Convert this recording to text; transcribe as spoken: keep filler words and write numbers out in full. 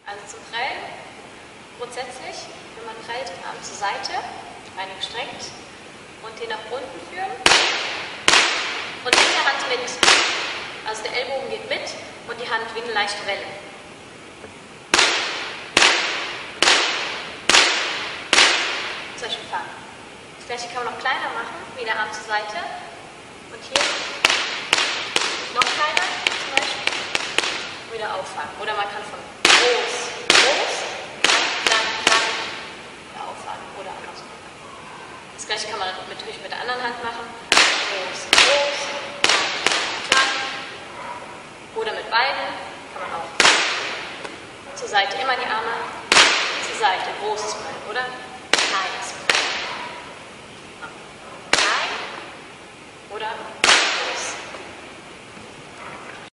Also zum Prellen, grundsätzlich, wenn man prellt, den Arm zur Seite, Beine gestreckt und den nach unten führen und mit der Hand mit. Also der Ellbogen geht mit und die Hand wie eine leichte Welle. Zum Beispiel fangen. Das gleiche kann man noch kleiner machen, wie der Arm zur Seite. Und hier noch kleiner zum Beispiel. Wieder auffangen. Oder man kann von groß, groß, klein, klein, wieder auffangen. Oder andersrum. Das gleiche kann man natürlich mit der anderen Hand machen. Groß, groß, klein. Oder mit beiden kann man auch. Zur Seite immer die Arme. Zur Seite großes Bein, oder? Kleines Bein. Klein. Oder